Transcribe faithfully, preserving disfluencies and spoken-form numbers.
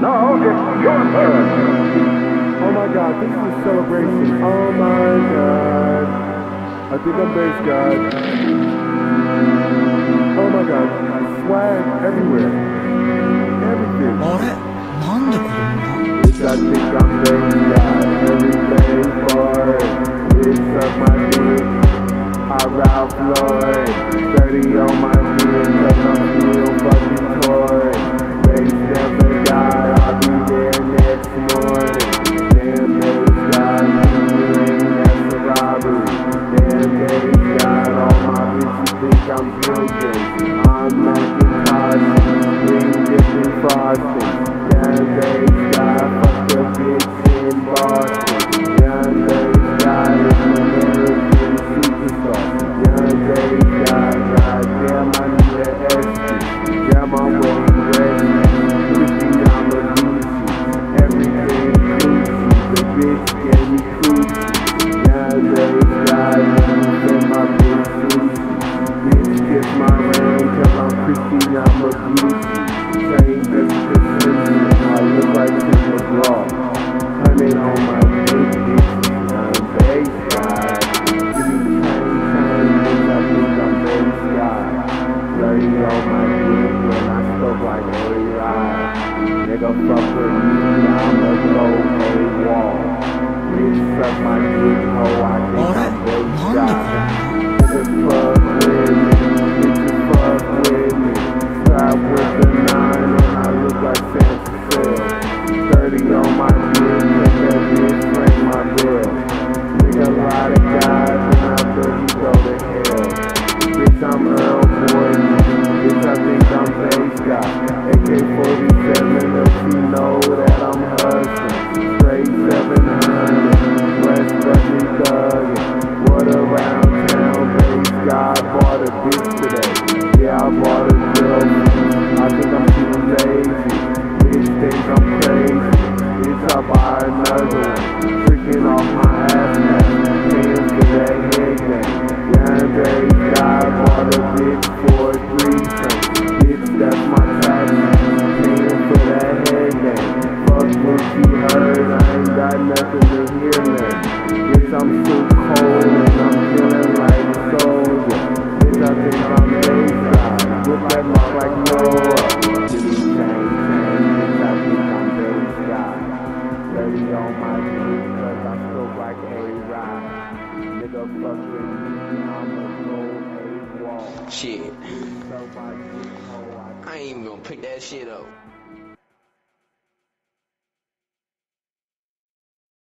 Now it's your turn. Oh my god, this is a celebration. Oh my god. I think I'm bass god. Oh my god. Swag everywhere. Everything. あれなんで子供が Bitch, I think I'm bass god. Everything for it. Bitch, suck my dick. I Ralph Lauren. thirty on my dick, cause I'm still fucking toy. Bass never die. I'll be there next morning. Damn bass god, you ain't that's a robbery. Damn bass god, all my bitches think I'm guilty. I'm Macintosh, green dipping frosting. Damn bass god, fuck the bitch in Boston. Damn bass god is an American superstar. Damn bass god, goddamn I need an Esty. Damn I'm wearing red, Christy I'm a Gucci. Everything Gucci, the bitch gave me coochie. Damn bass god, you send my bitch sushi. Bitch kiss my ring, cause I'm Christy I'm a Gucci. Same best prescription, I look like Tim McGraw. Honey on my big bitch, I'm bass god. Give me chain, chain, bitch, I think I'm bass god. Dirty on my dick when I stroke like a ride. Nigga fuck with me, I'ma go AWOL. Bitch suck my dick, ho, I think I'm bass god. Niggas fuck with me, bitches fuck with me. Strap with the nine and I look like Santa Fe. Thirty on my dick, make that bitch ring my bell. Nigga a lot of guys and after he go to hell. Bitch I'm Earl Boy, bitch I think I'm bass guy. A K forty-seven if she know that I'm hustling. Straight seven hundred, West Buckley thuggin'. What around town, bass guy, bought a bitch today. Yeah, I bought a girl. I think I'm too lazy. Bitch think I'm crazy. Bitch I buy another one. Freaking off my ass now. Paying for that head game. Young bass guy bought a bitch for a threesome. Bitch, that's my tax. Paying for that head game. Fuck what she heard. I ain't got nothing to hear now. Bitch, I'm so cold and I'm feeling like a soldier. Bitch, I think I'm bass guy. Look that mark like Noah. Give me chain, chain. Bitch, I think I'm bass guy. Dirty on my dick, cause I stroke like a ride. Nigga fuck with me, I'ma go AWOL. Shit. I ain't even gonna pick that shit up.